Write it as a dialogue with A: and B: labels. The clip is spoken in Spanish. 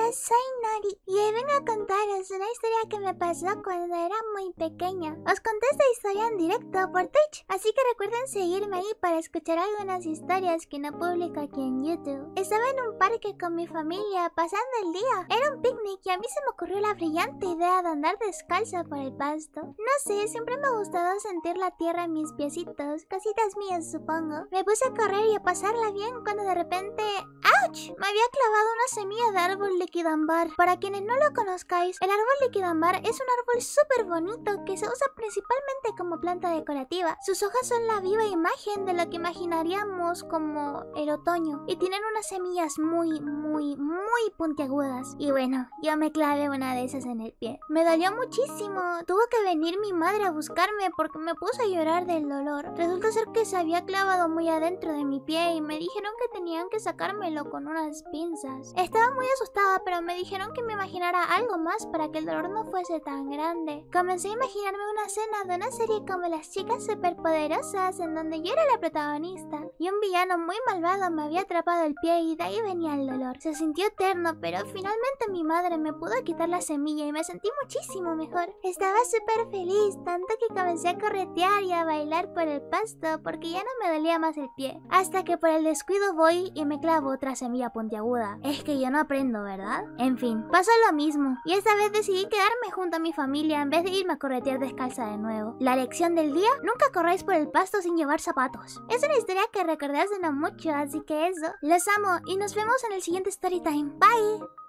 A: soy Nori y hoy vengo a contaros una historia que me pasó cuando era muy pequeña. Os conté esta historia en directo por Twitch, así que recuerden seguirme ahí para escuchar algunas historias que no publico aquí en YouTube. Estaba en un parque con mi familia pasando el día. Era un picnic y a mí se me ocurrió la brillante idea de andar descalza por el pasto. No sé, siempre me ha gustado sentir la tierra en mis piecitos, casitas mías supongo. Me puse a correr y a pasarla bien cuando de repente... ¡Auch! Me había clavado una semilla de árbol liquidambar. Para quienes no lo conozcáis, el árbol liquidambar es un árbol súper bonito que se usa principalmente como planta decorativa. Sus hojas son la viva imagen de lo que imaginaríamos como el otoño y tienen unas semillas muy puntiagudas. Y bueno, yo me clavé una de esas en el pie. Me dolió muchísimo. Tuvo que venir mi madre a buscarme porque me puse a llorar del dolor. Resulta ser que se había clavado muy adentro de mi pie y me dijeron que tenían que sacármelo con unas pinzas. Estaba muy asustada, pero me dijeron que me imaginara algo más para que el dolor no fuese tan grande. Comencé a imaginarme una escena de una serie como Las Chicas Superpoderosas, en donde yo era la protagonista y un villano muy malvado me había atrapado el pie y de ahí venía el dolor. Se sintió eterno, pero finalmente mi madre me pudo quitar la semilla y me sentí muchísimo mejor. Estaba súper feliz, tanto que comencé a corretear y a bailar por el pasto porque ya no me dolía más el pie. Hasta que por el descuido voy y me clavo otra semilla puntiaguda. Es que yo no aprendo, ¿verdad? En fin, pasó lo mismo y esta vez decidí quedarme junto a mi familia en vez de irme a corretear descalza de nuevo. La lección del día: nunca corráis por el pasto sin llevar zapatos. Es una historia que recordé hace no mucho, así que eso. Los amo y nos vemos en el siguiente Storytime. Bye.